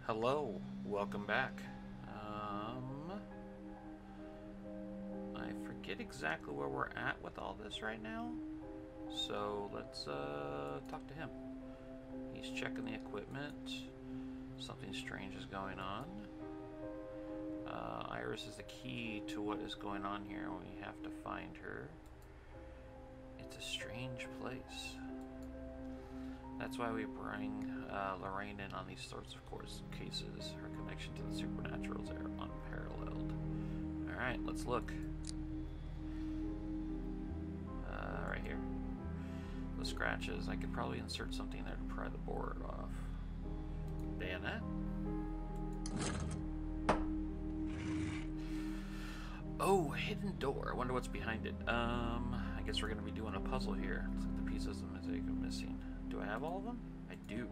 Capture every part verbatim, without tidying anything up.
Hello, welcome back. Um, I forget exactly where we're at with all this right now, so let's uh, talk to him. He's checking the equipment. Something strange is going on. Uh, Iris is the key to what is going on here. We have to find her. It's a strange place. That's why we bring uh, Lorraine in on these sorts of course cases. Her connection to the supernaturals are unparalleled. Alright, let's look. Uh, right here. The scratches. I could probably insert something there to pry the board off. Bayonet. Oh, hidden door. I wonder what's behind it. Um, I guess we're going to be doing a puzzle here. Looks like the pieces of the mosaic are missing. Do I have all of them? I do.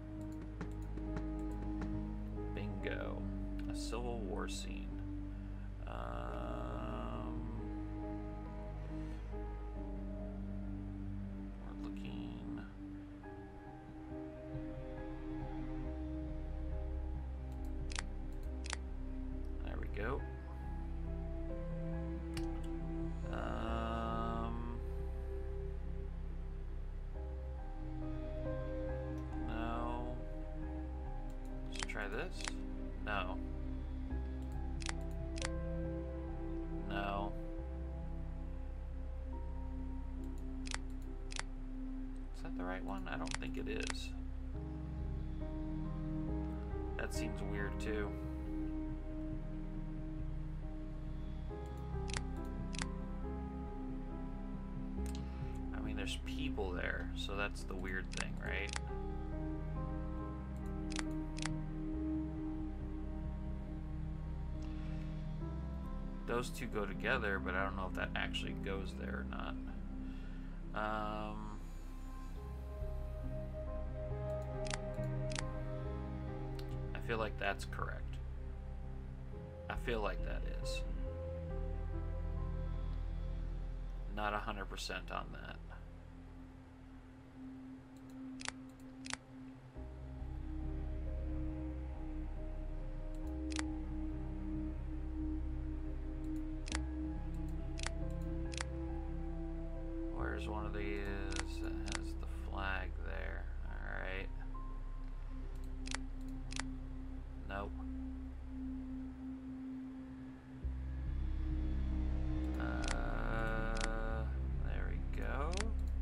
Bingo. A Civil War scene. Um, we're looking. There we go. This? No. No. Is that the right one? I don't think it is. That seems weird too. I mean, there's people there, so that's the weird thing, right? Those two go together, but I don't know if that actually goes there or not. Um, I feel like that's correct. I feel like that is. Not one hundred percent on that. One of these that has the flag there. Alright. Nope. Uh, there we go.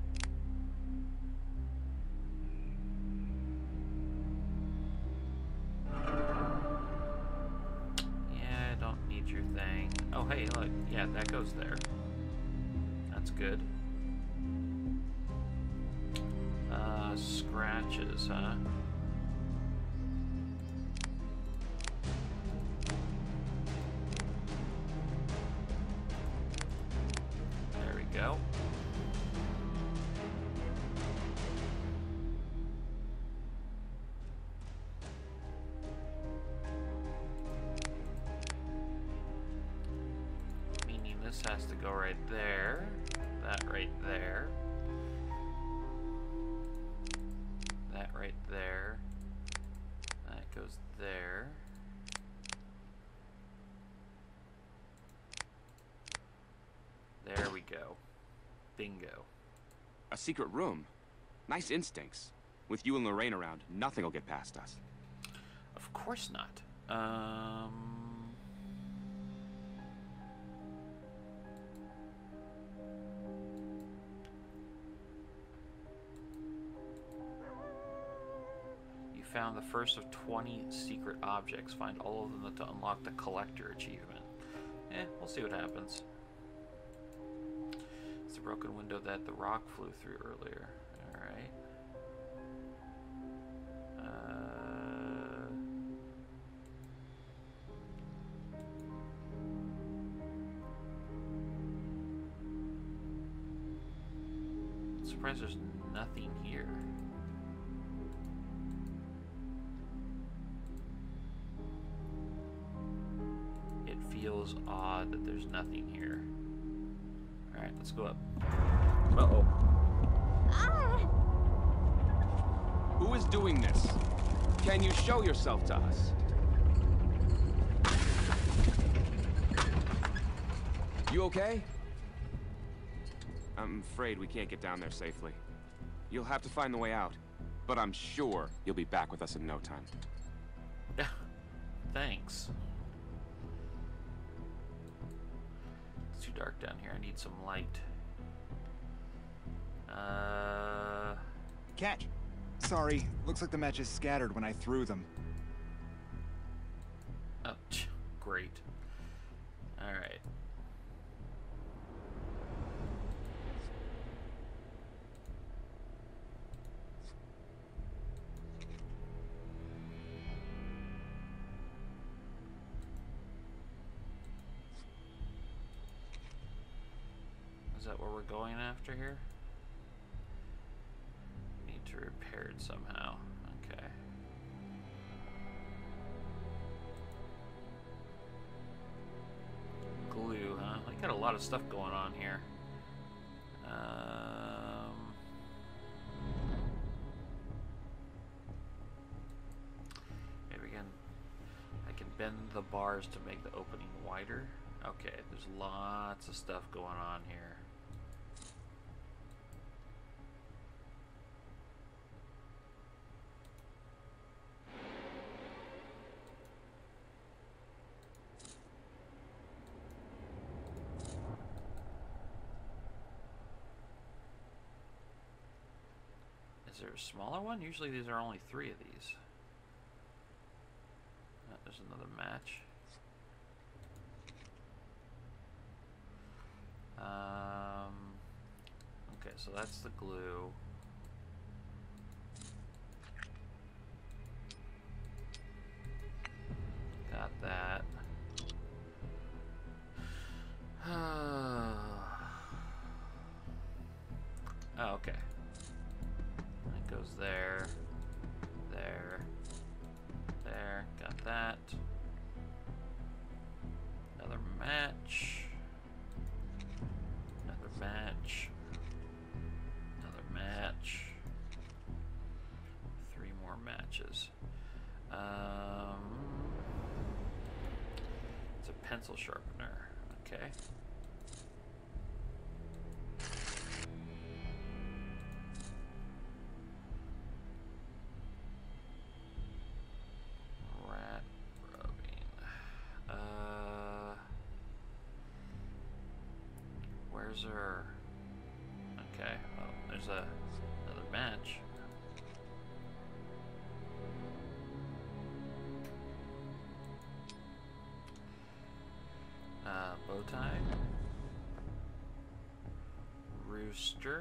Yeah, I don't need your thing. Oh, hey, look. Yeah, that goes there. That's good. Uh, scratches, huh? There we go. Meaning this has to go right there. That right there. That right there. That goes there. There we go. Bingo. A secret room. Nice instincts. With you and Lorraine around, nothing will get past us. Of course not. Um... Found the first of twenty secret objects. Find all of them to unlock the collector achievement. Eh, we'll see what happens. It's the broken window that the rock flew through earlier. Alright. Uh... I'm surprised there's nothing here. Feels odd that there's nothing here. Alright, let's go up. Uh-oh. Who is doing this? Can you show yourself to us? You okay? I'm afraid we can't get down there safely. You'll have to find the way out. But I'm sure you'll be back with us in no time. Thanks. It's too dark down here. I need some light. Uh... Catch. Sorry, looks like the matches scattered when I threw them. Oh, great. Alright. Is that what we're going after here? Need to repair it somehow. Okay. Glue, huh? We got a lot of stuff going on here. Um, maybe we can. I can bend the bars to make the opening wider. Okay, there's lots of stuff going on here. Is there a smaller one? Usually these are only three of these. Oh, there's another match. Um, okay, so that's the glue. Got that. Oh, okay. That goes there, there, there. Got that. Another match. Another match. Another match. Three more matches. Um, it's a pencil sharpener. Okay. Rat rubbing. Uh, where's her? Okay. Well, there's a another match. Uh, bow tie. Rooster.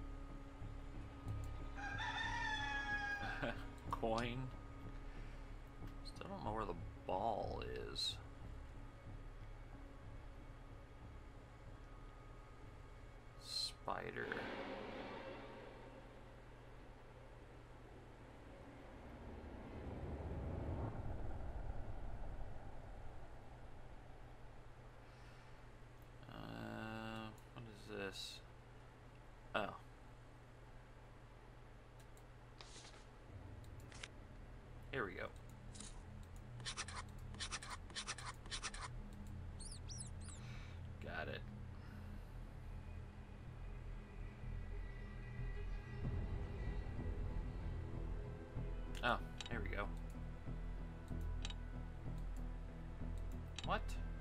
Coin. Still don't know where the ball is. Spider. Uh, what is this? Oh. Here we go. Got it. Oh, here we go. What?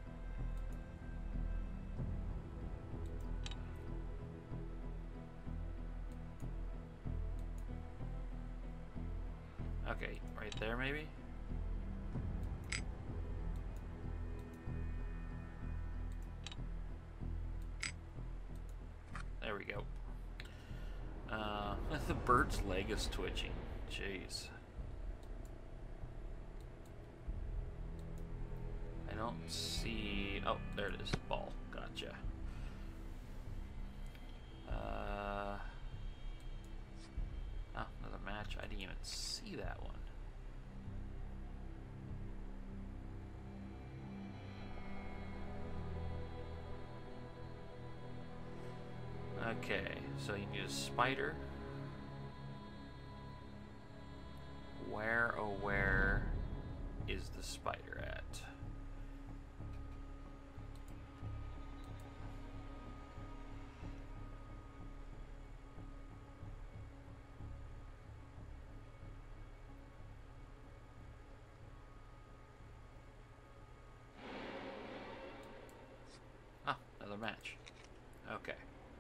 Okay, right there maybe? There we go. Uh, the bird's leg is twitching. Jeez. I don't see... Oh, there it is. Ball. Gotcha. Uh... Oh, another match. I didn't even see that one. Okay, so you need a spider. where, oh where is the spider at? Ah, another match. Okay.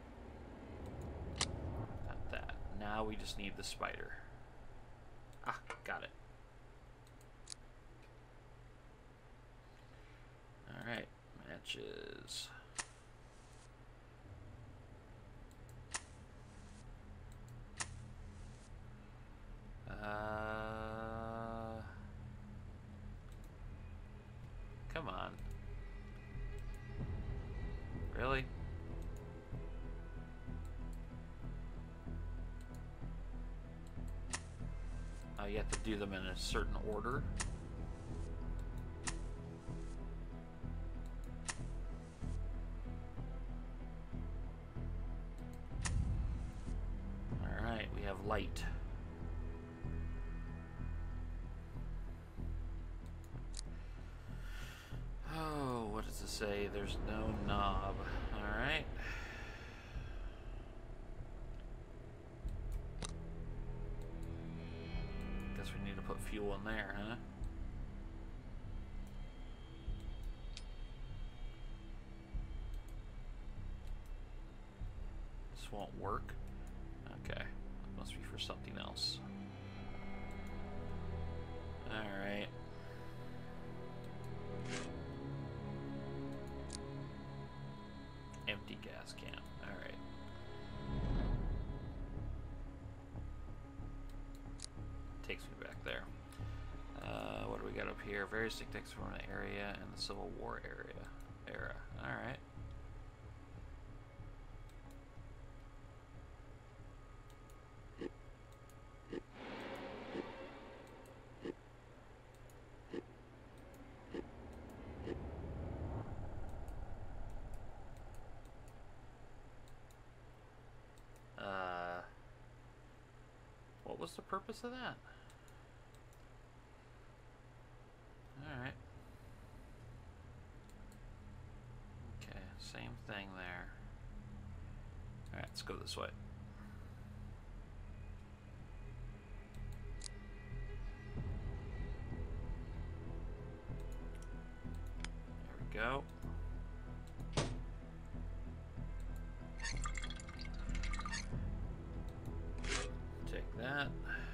Not that. Now we just need the spider. Ah, got it. Alright, matches. Uh, come on. Really? Oh, you have to do them in a certain order. Alright, we have light. Oh, what does it say? There's no knob. Alright. Guess we need to put fuel in there, huh? This won't work. Okay. It must be for something else. Alright. Empty gas can. Alright. Takes me back there. Uh, what do we got up here? Various techniques from an area and the Civil War area era. Alright. Uh, what was the purpose of that? Alright. Okay, same thing there. Alright, let's go this way. There we go. Take that.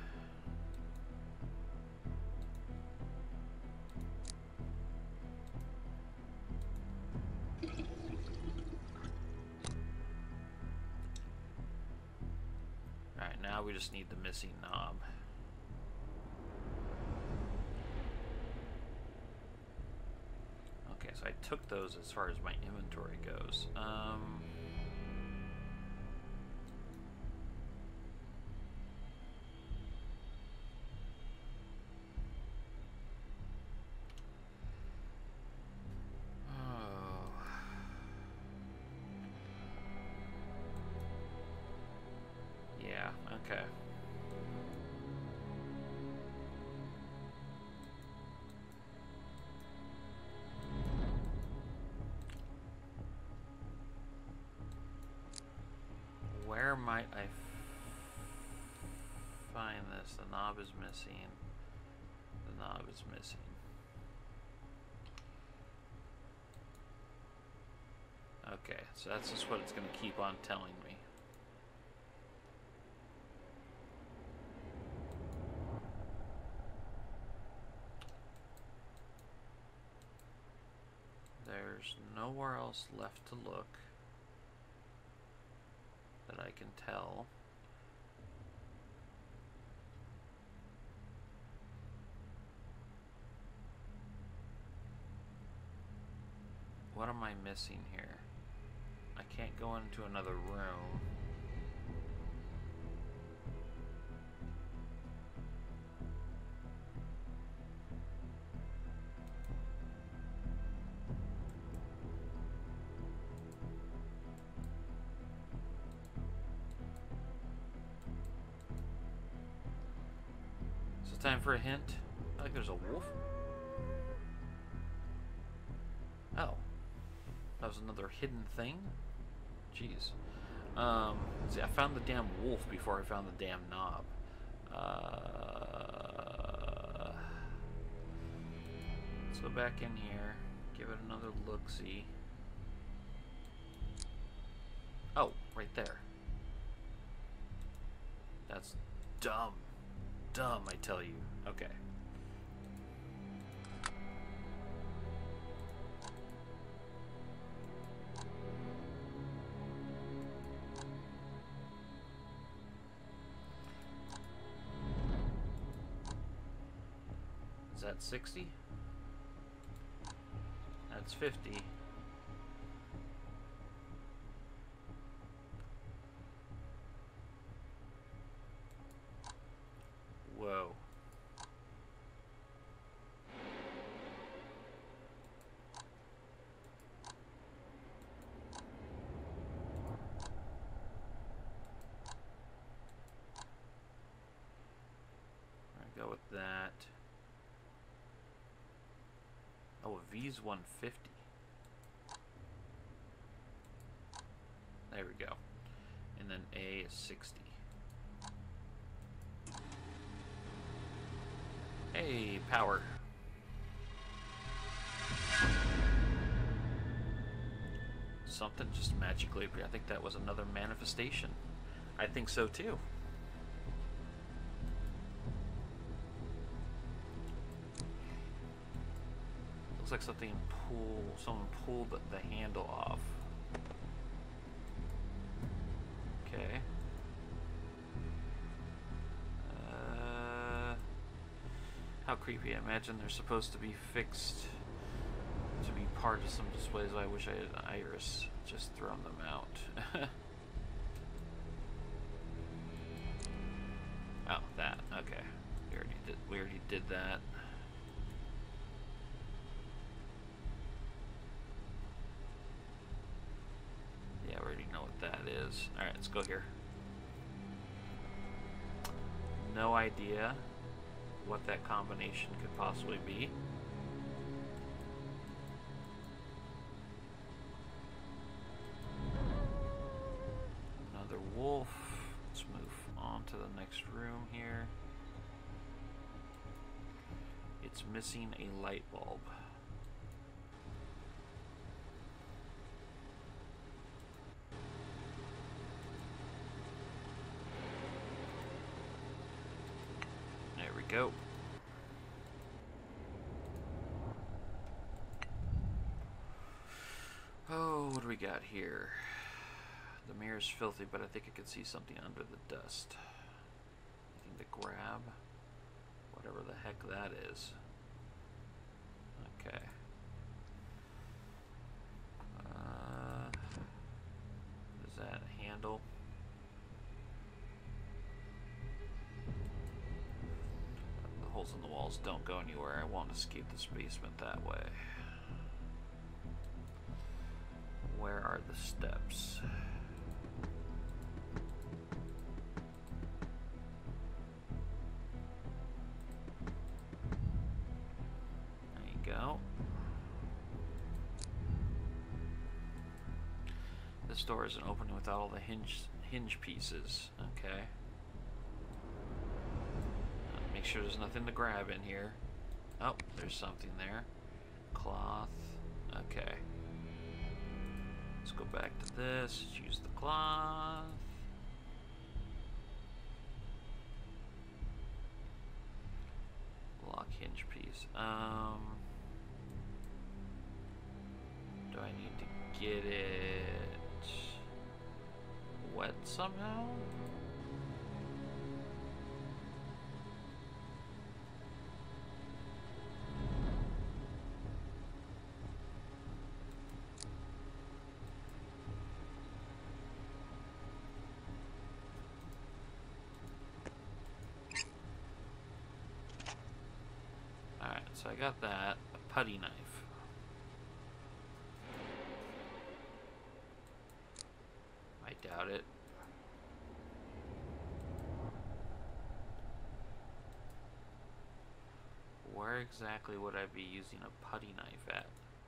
Alright, now we just need the missing knob. Okay, so I took those as far as my inventory goes. Um... Okay. Where might I f find this? The knob is missing. The knob is missing. Okay, so that's just what it's going to keep on telling me. There's nowhere else left to look that I can tell. What am I missing here? I can't go into another room. Time for a hint. I think there's a wolf. Oh. That was another hidden thing? Jeez. Um, see, I found the damn wolf before I found the damn knob. Uh, let's go back in here. Give it another look-see. Oh, right there. That's dumb. Dumb, I tell you. Okay. Is that sixty? That's fifty. Whoa. I'll go with that. Oh, a V's one fifty. There we go. And then A is sixty. Hey, power. Something just magically appeared. I think that was another manifestation. I think so too. Looks like something pull. Someone pulled the handle off. Okay. Uh, how creepy. I imagine they're supposed to be fixed to be part of some displays. I wish I had an iris. Just thrown them out. Oh, that. Okay. We already did. We already did that. Yeah, we already know what that is. All right, let's go here. No idea what that combination could possibly be. Another wolf. Let's move on to the next room here. It's missing a light bulb. There we go. Oh, what do we got here? The mirror's filthy, but I think I can see something under the dust. Anything to grab? Whatever the heck that is. Okay. Uh, what is that? A handle? The holes in the walls don't go anywhere. I won't escape this basement that way. Where are the steps? There you go. This door isn't open without all the hinge hinge pieces. Okay. Uh, make sure there's nothing to grab in here. Oh, there's something there. Cloth. Okay. Let's go back to this. Use the cloth. Lock hinge piece. Um, do I need to get it wet somehow? So I got that, a putty knife. I doubt it. exactly would I be using a putty knife at?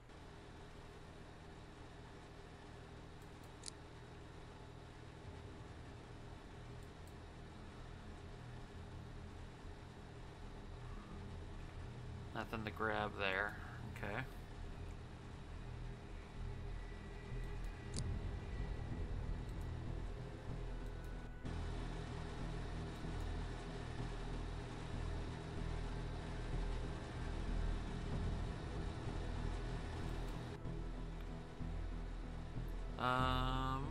Nothing to grab there. Okay. Um...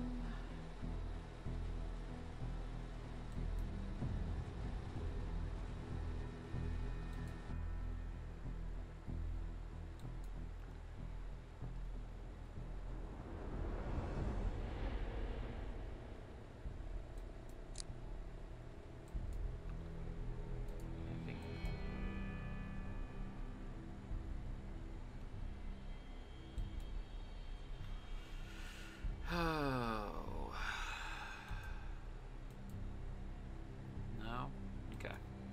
Oh. No? Okay.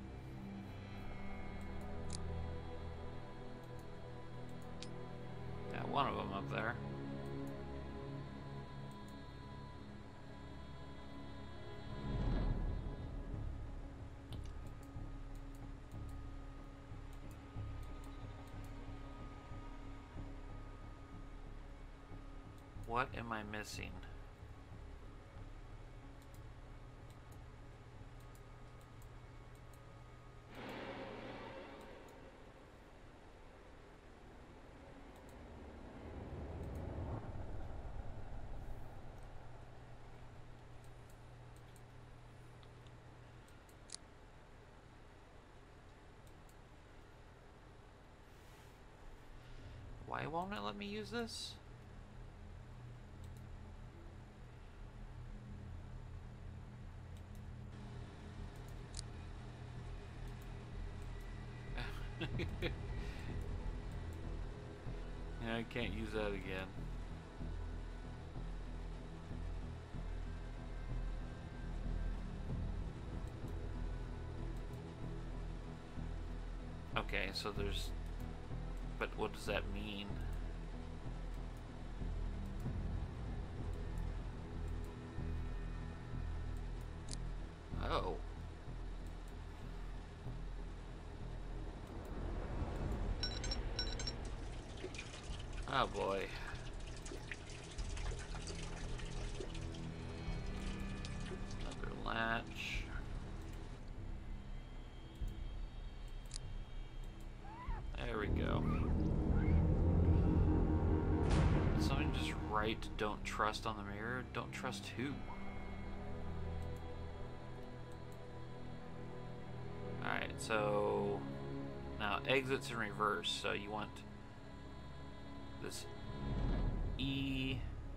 Got one of them up there. What am I missing? Why won't it let me use this? Yeah, I can't use that again. Okay, so there's... But what does that mean? Oh. Oh boy. Another latch. There we go. Did something just write "don't trust" on the mirror? Don't trust who? Alright, so now exits in reverse, so you want this E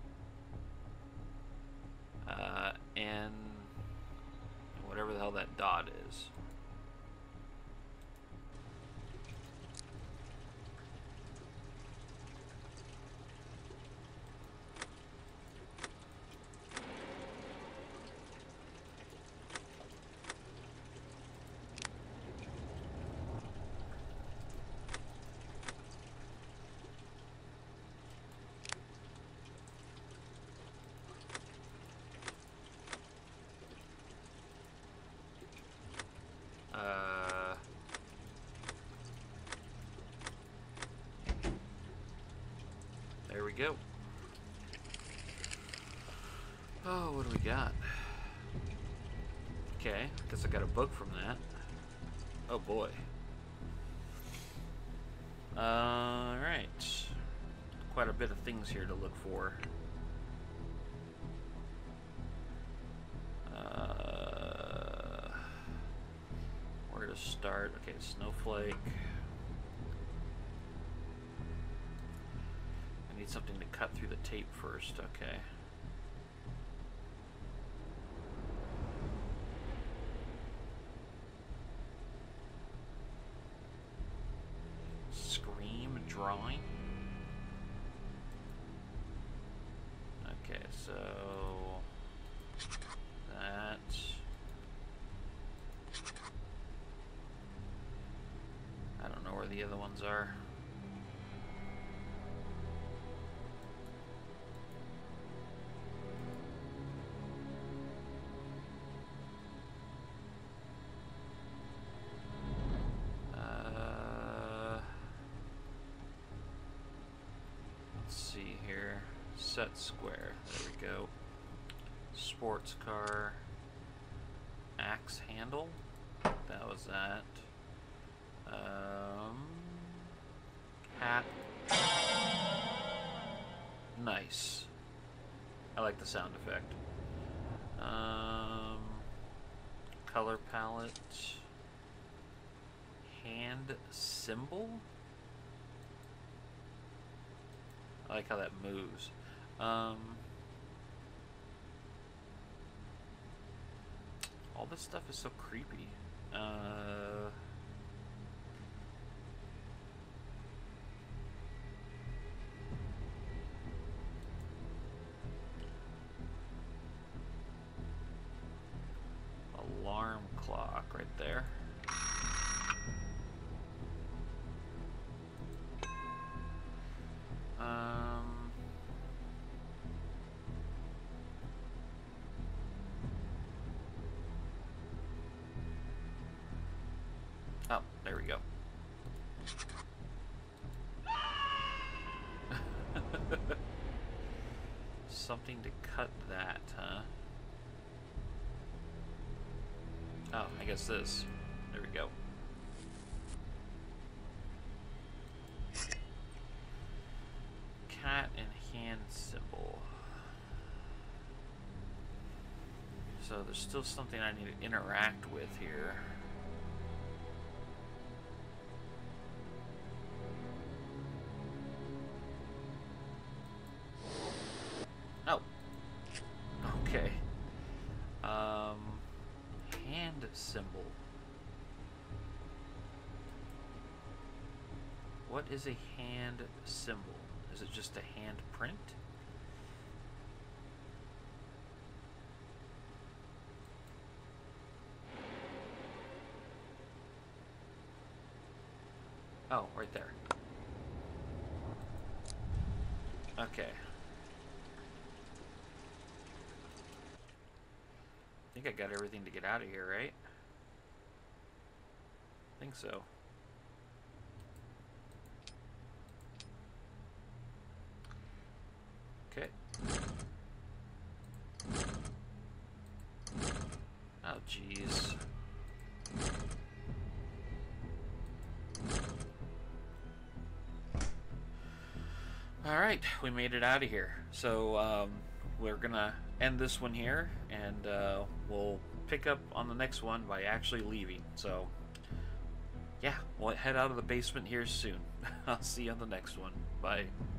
uh, N whatever the hell that dot is. There we go. Oh, what do we got? Okay, guess I got a book from that. Oh boy. Alright. Quite a bit of things here to look for. Uh, where to start? Okay, snowflake. I need something to cut through the tape first, okay. Scream drawing. Okay, so that. I don't know the other ones are. Uh, let's see here. Set square. There we go. Sports car. Axe handle. That was that. Um, hat. Nice. I like the sound effect. Um, color palette. Hand symbol. I like how that moves. Um, all this stuff is so creepy. Uh, alarm clock right there. Um, oh, there we go. Something to cut that, huh? Oh, I guess this. There we go. Cat and hand symbol. So there's still something I need to interact with here. Oh. Okay. Um, hand symbol. What is a hand symbol? Is it just a hand print? Oh, right there. Okay. I think I got everything to get out of here, right? I think so. Okay. Oh, jeez. Alright, we made it out of here. So, um, we're gonna end this one here, and uh, we'll pick up on the next one by actually leaving. So, yeah, we'll head out of the basement here soon. I'll see you on the next one. Bye.